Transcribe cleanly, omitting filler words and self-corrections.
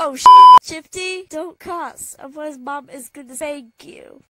Shifty, don't cuss, otherwise Mom is gonna thank you.